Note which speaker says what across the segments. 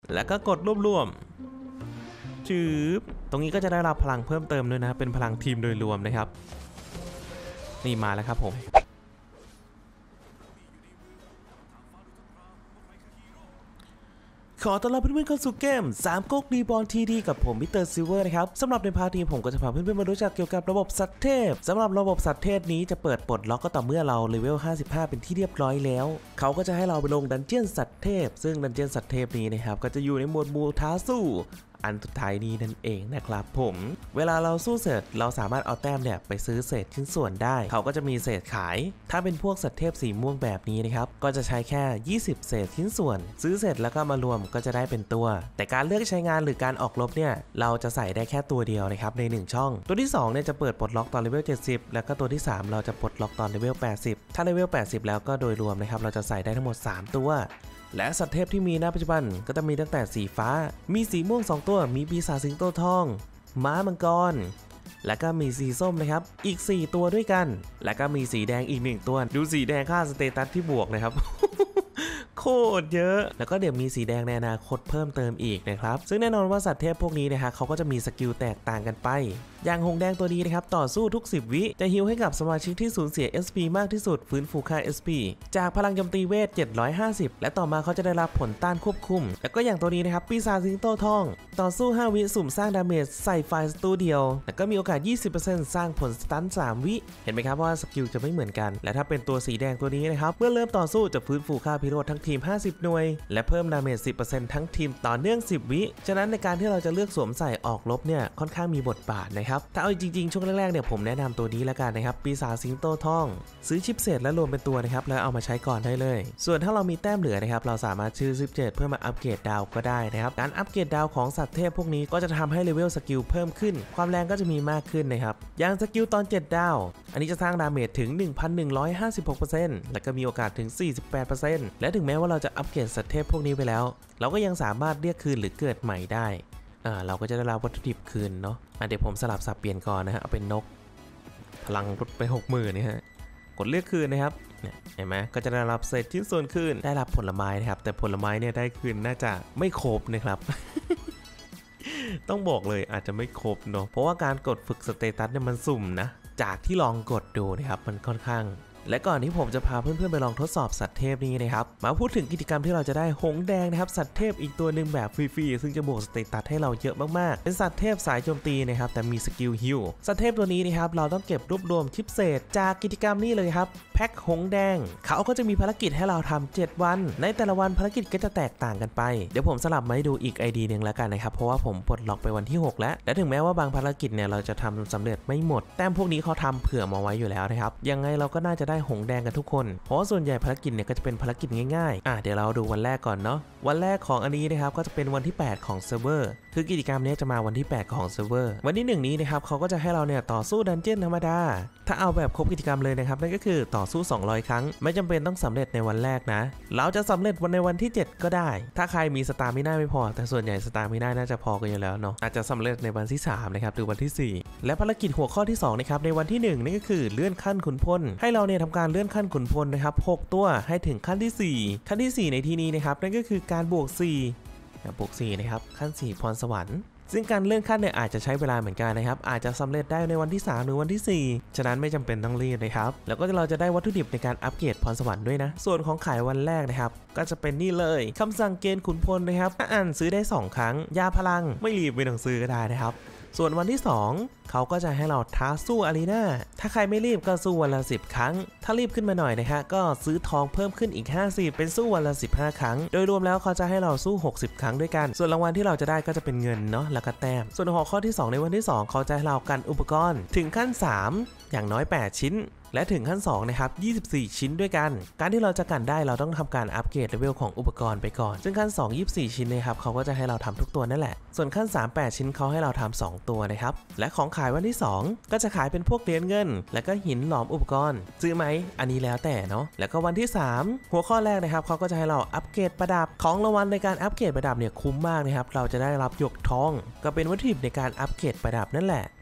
Speaker 1: แล้วก็กดรวมจืบตรงนี้ก็จะได้รับพลังเพิ่มเติมด้วยนะเป็นพลังทีมโดยรวมนะครับนี่มาแล้วครับผมขอต้อนรับเพื่อนๆเข้าสู่เกม3ก๊กดีบอลทีดีกับผมมิสเตอร์ซิลเวอร์นะครับสำหรับในพาร์ทนี้ผมก็จะพาเพื่อนๆมารู้จักเกี่ยวกับระบบสัตว์เทพสำหรับระบบสัตว์เทพนี้จะเปิดปลดล็อกก็ต่อเมื่อเราเลเวล55เป็นที่เรียบร้อยแล้วเขาก็จะให้เราไปลงดันเจี้ยนสัตว์เทพซึ่งดันเจี้ยนสัตว์เทพนี้นะครับก็จะอยู่ในหมวดหมู่ท้าสู้อันสุดท้ายนี้นั่นเองนะครับผมเวลาเราสู้เสร็จเราสามารถเอาแต้มเนี่ยไปซื้อเศษชิ้นส่วนได้เขาก็จะมีเศษขายถ้าเป็นพวกสัตว์เทพสีม่วงแบบนี้นะครับก็จะใช้แค่20เศษชิ้นส่วนซื้อเสร็จแล้วก็มารวมก็จะได้เป็นตัวแต่การเลือกใช้งานหรือการออกรบเนี่ยเราจะใส่ได้แค่ตัวเดียวนะครับใน1ช่องตัวที่2เนี่ยจะเปิดปลดล็อกตอนเลเวล70แล้วก็ตัวที่3เราจะปลดล็อกตอนเลเวล80ถ้าเลเวล80แล้วก็โดยรวมนะครับเราจะใส่ได้ทั้งหมด3ตัวและสัตว์เทพที่มีณปัจจุบันก็จะมีตั้งแต่สีฟ้ามีสีม่วง2ตัวมีปีศาจสิงโตทองม้ามังกรและก็มีสีส้มนะครับอีก4ตัวด้วยกันและก็มีสีแดงอีก1ตัวดูสีแดงค่าสเตตัสที่บวกนะครับ โคตรเยอะแล้วก็เดี๋ยวมีสีแดงในอนาคตเพิ่มเติมอีกนะครับซึ่งแน่นอนว่าสัตว์เทพพวกนี้นะฮะเขาก็จะมีสกิลแตกต่างกันไปอย่างหงแดงตัวนี้นะครับต่อสู้ทุก10วิจะฮีลให้กับสมาชิกที่สูญเสีย SP มากที่สุดฟื้นฟูค่า SP จากพลังโจมตีเวท750และต่อมาเขาจะได้รับผลต้านควบคุมแล้วก็อย่างตัวนี้นะครับปีศาจสิงโตทองต่อสู้5วิสุ่มสร้างดาเมจใส่ไฟล์สตูเดียวแล้วก็มีโอกาส 20% สร้างผลสตัน3วิเห็นไหมครับว่าสกิลจะไม่เหมือนกันและถ้าเป็นตัวสีแดงตัวนี้นะครับเมื่อเริ่มต่อสู้จะฟื้นฟูค่าพิโรธทั้งทีม50หน่วยและเพิ่มดาเมจ 10% ทั้งทีมต่อเนื่อง10วิฉะนั้นในการที่เราจะเลือกสวมใส่ออกรบเนี่ยค่อนข้างมีบทบาทนะครับถ้าเอาจริงๆช่วงแรกๆเนี่ยผมแนะนำตัวนี้แล้วกันนะครับปีศาจสิงโตทองซื้อชิปเศษและรวมเป็นตัวนะครับแล้วเอามาใช้ก่อนได้เลยส่วนถ้าเรามีแต้มเหลือนะครับเราสามารถชื่อ17เพื่อมาอัปเกรดดาวก็ได้นะครับการอัปเกรดดาวของสัตว์เทพพวกนี้ก็จะทำให้เลเวลสกิลเพิ่มขึ้นความแรงก็จะมีมากขึ้นนะครับอย่างสกิลตอน7ดาวอันนี้จะสร้างดาเมจถึง 1156% และก็มีโอกาสถึง 48% และถึงแม้ว่าเราจะอัปเกรดสัตว์เทพพวกนี้ไปแล้วเราก็ยังสามารถเรียกคืนหรือเกิดใหม่ได้เราก็จะได้รับวัตถุดิบคืนเนาะเดี๋ยวผมสลับสับเปลี่ยนก่อนนะฮะเอาเป็นนกพลังลดไป 60,000นี่ฮะกดเรียกคืนนะครับเห็นไหมก็จะได้รับเศษชิ้นส่วนคืนได้รับผลไม้นะครับแต่ผลไม้เนี่ยได้คืนน่าจะไม่ครบนะครับ ต้องบอกเลยอาจจะไม่ครบเนาะเพราะว่าการกดฝึกสเตตัสเนี่ยมันสุ่มนะจากที่ลองกดดูนะครับมันค่อนข้างและก่อนที่ผมจะพาเพื่อนๆไปลองทดสอบสัตว์เทพนี้นะครับมาพูดถึงกิจกรรมที่เราจะได้หงแดงนะครับสัตว์เทพอีกตัวหนึ่งแบบฟรีๆซึ่งจะบวกสเตตัสให้เราเยอะมากๆเป็นสัตว์เทพสายโจมตีนะครับแต่มีสกิลฮิลสัตว์เทพตัวนี้นะครับเราต้องเก็บรวบรวมชิปเศษจากกิจกรรมนี้เลยครับแพ็คหงแดงเขาก็จะมีภารกิจให้เราทำ7วันในแต่ละวันภารกิจก็จะแตกต่างกันไปเดี๋ยวผมสลับมาให้ดูอีก ID หนึ่งแล้วกันนะครับเพราะว่าผมปลดล็อกไปวันที่6แล้วและถึงแม้ว่าบางภารกิจเนี่ยเราจะทำสำเร็จไม่หมดแต้มพวกนี้เขาทำเผื่อมาไว้อยู่แล้วนะครับยังไงเราก็น่าจะได้หงแดงกันทุกคนเพราะส่วนใหญ่ภารกิจเนี่ยก็จะเป็นภารกิจง่ายๆเดี๋ยวเราดูวันแรกก่อนเนาะวันแรกของอันนี้นะครับก็จะเป็นวันที่8ของเซิร์ฟเวอร์คือกิจกรรมนี้จะมาวันที่8ของเซิร์ฟเวอร์วันที่1นี้นะครับเขาก็จะให้เราเนี่ยต่อสู้ดันเจี้ยนธรรมดาถ้าเอาแบบครบกิจกรรมเลยนะครับนั่นก็คือต่อสู้200ครั้งไม่จำเป็นต้องสำเร็จในวันแรกนะเราจะสำเร็จในวันที่7ก็ได้ถ้าใครมีสตาร์มิน่าไม่พอแต่ส่วนใหญ่สตาร์มิน่าน่าจะพอกันอยู่แล้วเนาะอาจจะสำเร็จในวันที่3นะครับหรือวันที่4และภารกิจหัวข้อที่2นะครับในวันที่1นี่ก็คือเลื่อนขั้นขุนพลให้เราเนี่ยทำการเลื่อนขั้นขุนพลนะครับ6ตัวให้ถึงขั้นที่4ขั้นที่4ในที่นี้นะครับนั่นก็คือการบวก4นะครับขั้น4พรสวรรค์ซึ่งการเลื่อนขั้นเนี่ยอาจจะใช้เวลาเหมือนกันนะครับอาจจะสำเร็จได้ในวันที่3หรือวันที่4ฉะนั้นไม่จำเป็นต้องรีบนะครับแล้วก็เราจะได้วัตถุดิบในการอัปเกรดพรสวรรค์ด้วยนะส่วนของขายวันแรกนะครับก็จะเป็นนี่เลยคำสั่งเกณฑ์ขุนพลนะครับอ่านซื้อได้2ครั้งยาพลังไม่รีบไม่ต้องซื้อก็ได้นะครับส่วนวันที่2เขาก็จะให้เราท้าสู้อารีนาถ้าใครไม่รีบก็สู้วันละ10ครั้งถ้ารีบขึ้นมาหน่อยนะคะก็ซื้อทองเพิ่มขึ้นอีก50เป็นสู้วันละ15ครั้งโดยรวมแล้วเขาจะให้เราสู้60ครั้งด้วยกันส่วนรางวัลที่เราจะได้ก็จะเป็นเงินเนาะแล้วก็แต้มส่วนหัวข้อที่2ในวันที่2เขาจะให้เรากันอุปกรณ์ถึงขั้น3อย่างน้อย8ชิ้นและถึงขั้น2นะครับ24ชิ้นด้วยกันการที่เราจะกันได้เราต้องทำการอัปเกรดเลเวลของอุปกรณ์ไปก่อนซึ่งขั้น2 24ชิ้นนะครับเขาก็จะให้เราทำทุกตัวนั่นแหละส่วนขั้น3 8ชิ้นเขาให้เราทำ2ตัวนะครับและของขายวันที่2ก็จะขายเป็นพวกเหรียญเงินและก็หินหลอมอุปกรณ์ซื้อไหมอันนี้แล้วแต่เนาะแล้วก็วันที่3หัวข้อแรกนะครับเขาก็จะให้เราอัปเกรดประดับของรางวัลในการอัปเกรดประดับเนี่ยคุ้มมากนะครับเราจะได้รับหยกทองก็เป็นวัตถุดิบในการอัปเกรดประดับนั่นแหละ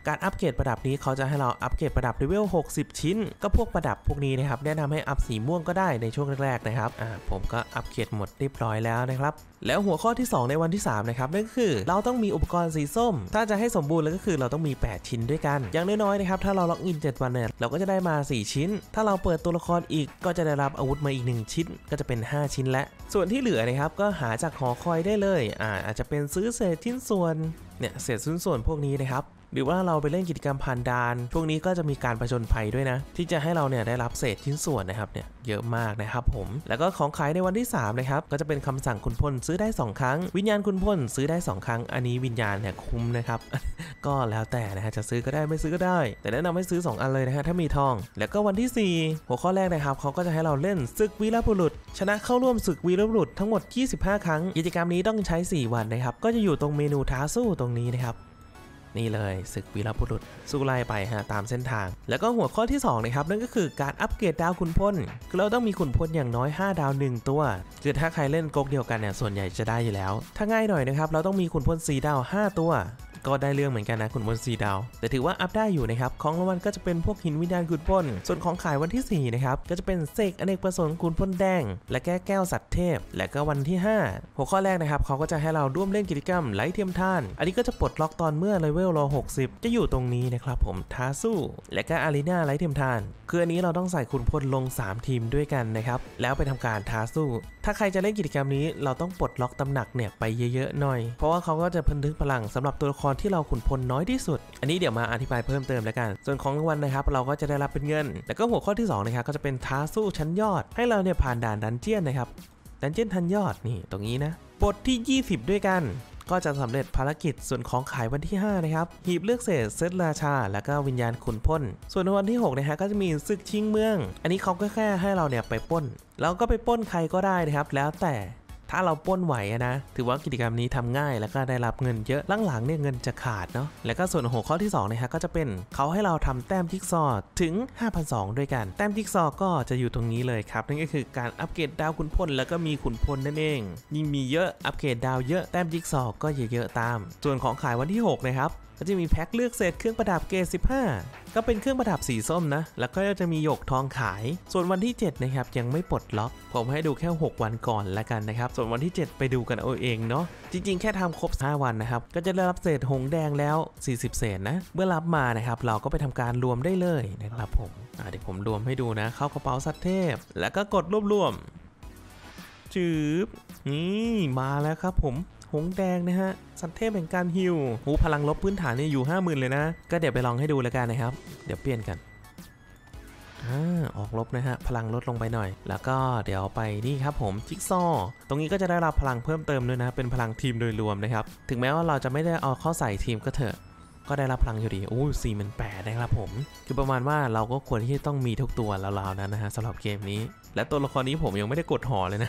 Speaker 1: การอัปเกรดประดับนี้เขาจะให้เราอัปเกรดประดับเลเวล60ชิ้นก็พวกประดับพวกนี้นะครับแนะนำให้อัพสีม่วงก็ได้ในช่วงแรกๆนะครับผมก็อัปเกรดหมดเรียบร้อยแล้วนะครับแล้วหัวข้อที่2ในวันที่3นะครับนั่นก็คือเราต้องมีอุปกรณ์สีส้มถ้าจะให้สมบูรณ์แล้วก็คือเราต้องมี8ชิ้นด้วยกันอย่างน้อยๆนะครับถ้าเราล็อกอิน7วันเนี่ยเราก็จะได้มา4ชิ้นถ้าเราเปิดตัวละครอีกก็จะได้รับอาวุธมาอีก1ชิ้นก็จะเป็น5ชิ้นและส่วนที่เหลือนะครับก็หาจากหอคอยได้เลยอาจจะเป็นซื้อเศษชิ้นส่วนเนี่ยเศษชิ้นส่วนพวกนี้นะครับหรือว่าเราไปเล่นกิจกรรมผ่านด่านช่วงนี้ก็จะมีการผจญภัยด้วยนะที่จะให้เราเนี่ยได้รับเศษชิ้นส่วนนะครับเนี่ยเยอะมากนะครับผมแล้วก็ของขายในวันที่3นะครับก็จะเป็นคำสั่งขุนพลซื้อได้2ครั้งวิญญาณขุนพลซื้อได้2ครั้งอันนี้วิญญาณเนี่ยคุ้มนะครับ ก็แล้วแต่นะฮะจะซื้อก็ได้ไม่ซื้อก็ได้แต่แนะนำให้ซื้อ2อันเลยนะฮะถ้ามีทองแล้วก็วันที่4หัวข้อแรกนะครับเขาก็จะให้เราเล่นศึกวีรบุรุษชนะเข้าร่วมศึกวีรบุรุษทั้งหมด25ครั้งกิจกรรมนี้ต้องใช้4วันนะครับก็จะอยู่ตรงเมนูท้าสู้ตรงนี้นะครับนี่เลยศึกวีรบุรุษสู้ไล่ไปฮะตามเส้นทางแล้วก็หัวข้อที่2นะครับนั่นก็คือการอัปเกรดดาวขุนพลคือเราต้องมีขุนพลอย่างน้อย5ดาว1ตัวคือถ้าใครเล่นก๊กเดียวกันเนี่ยส่วนใหญ่จะได้อยู่แล้วถ้าง่ายหน่อยนะครับเราต้องมีขุนพล4ดาว5ตัวก็ได้เรื่องเหมือนกันนะขุนพล4ดาวแต่ถือว่าอัพได้อยู่นะครับของรางวัลก็จะเป็นพวกหินวิญญาณขุนพลส่วนของขายวันที่4นะครับก็จะเป็นเสกอเนกประสงค์ขุนพลแดงและแก้แก้วสัตว์เทพและก็วันที่5หัวข้อแรกนะครับเขาก็จะให้เราร่วมเล่นกิจกรรมไล่เทียมท่านอันนี้ก็จะปลดล็อกตอนเมื่อเลเวลเรา60จะอยู่ตรงนี้นะครับผมท้าสู้และก็อารีนาไล่เทียมท่านคืออันนี้เราต้องใส่ขุนพลลง3ทีมด้วยกันนะครับแล้วไปทำการท้าสู้ถ้าใครจะเล่นกิจกรรมนี้เราต้องปลดล็อกตำหนักเนี่ยไปเยอะๆหน่อยเพราะว่าเขาก็จะบันทึกพลังสำหรับตัวละครที่เราขุนพลน้อยที่สุดอันนี้เดี๋ยวมาอธิบายเพิ่มเติมแล้วกันส่วนของรางวัลนะครับเราก็จะได้รับเป็นเงินแล้วก็หัวข้อที่2นะครับก็จะเป็นท้าสู้ชั้นยอดให้เราเนี่ยผ่านด่านดันเจี้ยนนะครับดันเจี้ยนทันยอดนี่ตรงนี้นะบทที่20ด้วยกันก็จะสำเร็จภารกิจส่วนของขายวันที่5นะครับหีบเลือกเศษเซตราชาแล้วก็วิญญาณขุนพลส่วนในวันที่6นะฮะก็จะมีศึกชิงเมืองอันนี้เขาก็แค่ให้เราเนี่ยไปปล้นเราก็ไปปล้นใครก็ได้นะครับแล้วแต่ถ้าเราปล้นไหวนะถือว่ากิจกรรมนี้ทำง่ายแล้วก็ได้รับเงินเยอะหลังๆเนี่ยเงินจะขาดเนาะแล้วก็ส่วนหัวข้อที่2นะฮะก็จะเป็นเขาให้เราทำแต้มจิ๊กซอว์ถึง 5,200 ด้วยกันแต้มจิ๊กซอว์ก็จะอยู่ตรงนี้เลยครับนั่นก็คือการอัปเกรดดาวขุนพลแล้วก็มีขุนพลนั่นเองยิ่งมีเยอะอัปเกรดดาวเยอะแต้มจิ๊กซอว์ก็เยอะๆตามส่วนของขายวันที่6นะครับก็จะมีแพ็คเลือกเศษเครื่องประดับเกรด15ก็เป็นเครื่องประดับสีส้มนะแล้วก็จะมีหยกทองขายส่วนวันที่7นะครับยังไม่ปลดล็อกผมให้ดูแค่6วันก่อนละกันนะครับส่วนวันที่7ไปดูกันเอาเองเนาะจริงๆแค่ทำครบ5วันนะครับก็จะได้รับเศษหงแดงแล้ว40เศษนะเมื่อรับมานะครับเราก็ไปทำการรวมได้เลยนะครับผมเดี๋ยวผมรวมให้ดูนะเข้ากระเป๋าสัตว์เทพแล้วก็กดรวมจืบนี่มาแล้วครับผมหงแดงนะฮะสัตว์เทพแห่งการฮิวพลังลบพื้นฐานนี่อยู่ 50,000 เลยนะก็เดี๋ยวไปลองให้ดูแล้วกันนะครับเดี๋ยวเปลี่ยนกันออกลบนะฮะพลังลดลงไปหน่อยแล้วก็เดี๋ยวไปนี่ครับผมจิ๊กซอตรงนี้ก็จะได้รับพลังเพิ่มเติมด้วยนะเป็นพลังทีมโดยรวมนะครับถึงแม้ว่าเราจะไม่ได้เอาเข้าใส่ทีมก็เถอะก็ได้รับพลังอยู่ดี48,000นะครับผมคือประมาณว่าเราก็ควรที่ต้องมีทุกตัวราวๆนั้นนะฮะสำหรับเกมนี้และตัวละครนี้ผมยังไม่ได้กดห่อเลยนะ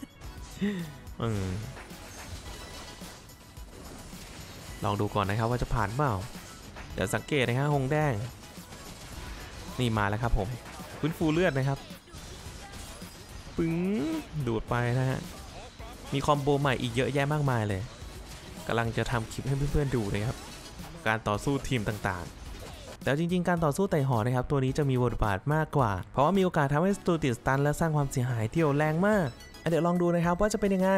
Speaker 1: ลองดูก่อนนะครับว่าจะผ่านเปล่าเดี๋ยวสังเกตนะครับหงแดงนี่มาแล้วครับผมฟื้นฟูเลือดนะครับปึ้งดูดไปนะฮะมีคอมโบใหม่อีกเยอะแยะมากมายเลยกำลังจะทำคลิปให้เพื่อนๆดูนะครับการต่อสู้ทีมต่างๆแต่จริงๆการต่อสู้ไต่หอนะครับตัวนี้จะมีบทบาทมากกว่าเพราะว่ามีโอกาสทำให้ศัตรูติดสตันและสร้างความเสียหายที่แรงมากเดี๋ยวลองดูนะครับว่าจะเป็นยังไง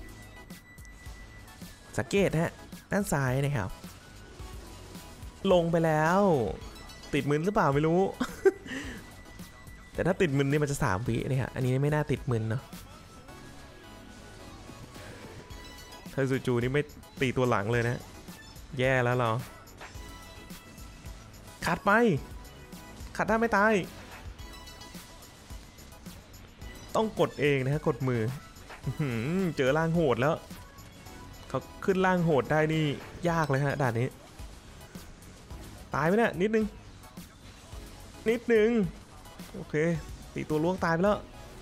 Speaker 1: สังเกตฮะด้านซ้ายนะครับลงไปแล้วติดมึนหรือเปล่าไม่รู้ แต่ถ้าติดมึนนี่มันจะ3 วินะครับอันนี้ไม่น่าติดมึนเนาะเธอจูนี่ไม่ตีตัวหลังเลยนะแย่แล้วเราขัดไปขัดถ้าไม่ตายต้องกดเองนะฮะกดมือเจอล่างโหดแล้วเขาขึ้นล่างโหดได้นี่ยากเลยฮะด่านนี้ตายไหมเนี่ยนิดนึงโอเคตีตัวล่วงตายไปแล้ว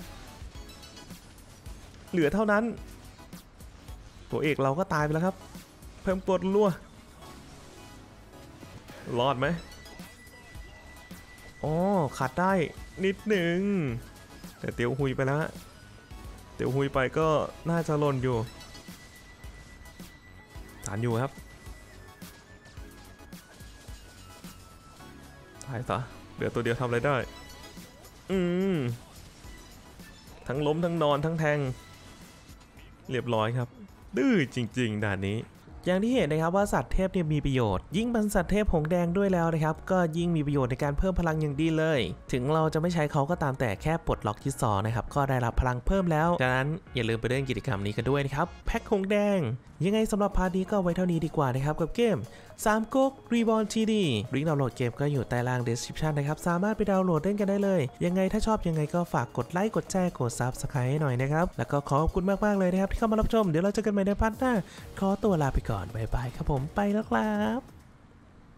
Speaker 1: เหลือเท่านั้นตัวเอกเราก็ตายไปแล้วครับเพิ่มตัวรั่วรอดไหมอ๋อขาดได้นิดนึงแต่เตียวหุยไปแล้วเตียวหุยไปก็น่าจะหล่นอยู่ฐานอยู่ครับายซะเหลือตัวเดียวทำอะไรได้ทั้งล้มทั้งนอนทั้งแทงเรียบร้อยครับดื้อจริงๆด่านนี้อย่างที่เห็นนะครับว่าสัตว์เทพเนี่ยมีประโยชน์ยิ่งเป็นสัตว์เทพหงแดงด้วยแล้วนะครับก็ยิ่งมีประโยชน์ในการเพิ่มพลังอย่างดีเลยถึงเราจะไม่ใช้เขาก็ตามแต่แค่ปลดล็อกที่2นะครับก็ได้รับพลังเพิ่มแล้วดังนั้นอย่าลืมไปเล่นกิจกรรมนี้กันด้วยนะครับแพ็คหงแดงยังไงสำหรับพาร์ทนี้ก็ไว้เท่านี้ดีกว่านะครับกับเกม3ก๊ก Reborn TD ลิงก์ดาวน์โหลดเกมก็อยู่ใต้ล่าง description นะครับสามารถไปดาวน์โหลดเล่นกันได้เลยยังไงถ้าชอบยังไงก็ฝากกดไลค์กดแชร์กด Subscribe ให้หน่อยนะครับแล้วก็ขอบคุณมากๆเลยนะครับที่เข้ามารับชมเดี๋ยวเราเจอกันใหม่ในพาร์ทหน้าขอตัวลาไปก่อนบ๊ายบายครับผมไปแล้วครับ